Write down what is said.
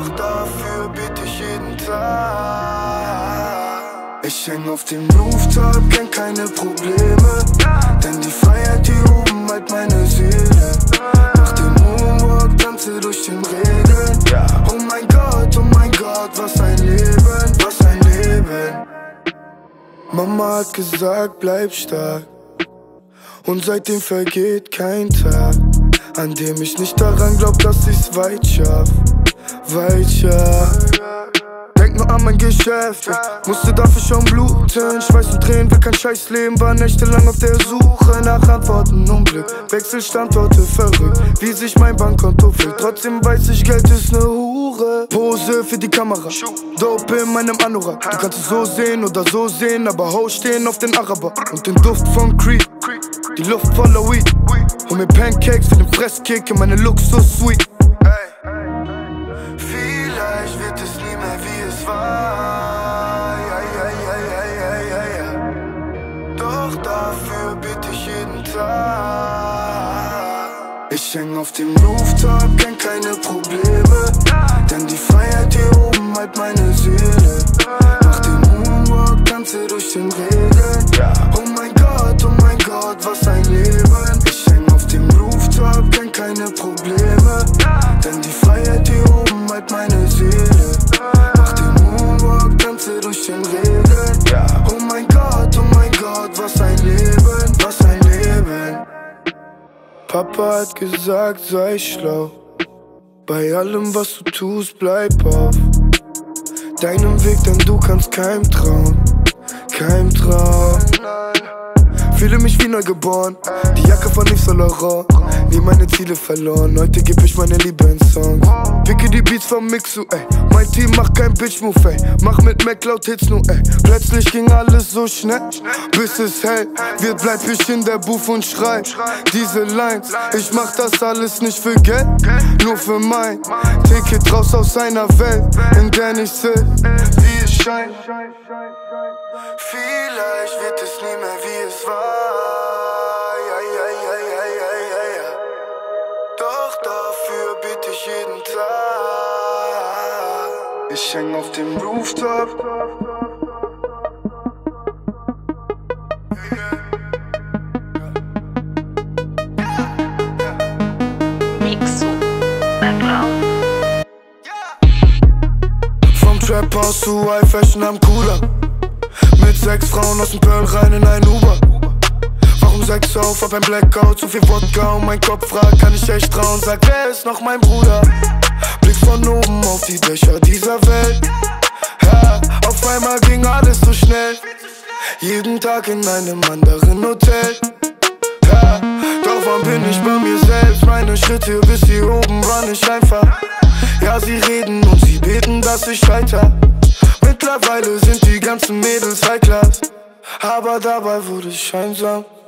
Doch dafür bete ich jeden Tag. Ich häng auf dem Rooftop, kenn keine Probleme, denn die Freiheit hier oben halt meine Seele. Nach dem Moonwalk tanze durch den Regen. Oh mein Gott, was ein Leben, was ein Leben. Mama hat gesagt, bleib stark, und seitdem vergeht kein Tag, an dem ich nicht daran glaub, dass ich's weit schaff. Denk nur an mein Geschäft, musste dafür schon bluten. Schweiß und Tränen, will kein Scheißleben, war nächtelang auf der Suche nach Antworten und Glück. Wechselstandorte verrückt, wie sich mein Bankkonto füllt. Trotzdem weiß ich, Geld ist ne Hure. Pose für die Kamera, Dope in meinem Anorak. Du kannst es so sehen oder so sehen, aber hau stehen auf den Araber. Und den Duft von Creed, die Luft voller Weed. Hol mir Pancakes für den Fresskick in meine Luxus-Suite. Vielleicht wird es nie mehr wie es war, doch dafür bitte ich jeden Tag. Ich häng auf dem Rooftop, kenn keine Probleme, denn die Freiheit hier oben halt meine Seele. Nach dem Moonwalk tanze durch den Regen. Oh mein Gott, was ein Leben. Ich häng auf dem Rooftop, kenn keine Probleme, denn die Freiheit hier oben halt meine Seele. Nach dem Moonwalk tanze durch den Regen. Oh mein Gott, was ein Leben, was ein Leben. Papa hat gesagt, sei schlau, bei allem was du tust, bleib auf deinem Weg, denn du kannst keinem trauen, keinem trauen. Fühle mich wie neugeboren, die Jacke von Yves Saint Laurent. Nie meine Ziele verloren, heute geb ich meine Liebe in Songs. Picke die Beats vom Mixu, ey. Mein Team macht kein Bitch-Move, ey. Mach mit Mac laut Hits nur, ey. Plötzlich ging alles so schnell, bis es hell wird, bleib ich in der Booth und schrei diese Lines. Ich mach das alles nicht für Geld, nur für mein Ticket raus aus einer Welt, in der nicht sitzt, wie es scheint. Vielleicht wird es nie mehr wie es war, doch dafür bitte ich jeden Tag. Ich häng auf dem Rooftop, Mixu bei Braun. vom Trap House zu High Fashion am Cooler, mit 6 Frauen aus dem Pearl rein in ein Uber. Warum 6 auf, hab ein Blackout, zu viel Wodka und mein Kopf fragt, kann ich echt trauen? Sag, wer ist noch mein Bruder? Blick von oben auf die Dächer dieser Welt. Ja, auf einmal ging alles so schnell, jeden Tag in einem anderen Hotel. Ja, doch wann bin ich bei mir selbst? Meine Schritte bis hier oben waren nicht einfach. Ja, sie reden und sie beten, dass ich scheiter. Mittlerweile sind die ganzen Mädels High Class, aber dabei wurde ich einsam.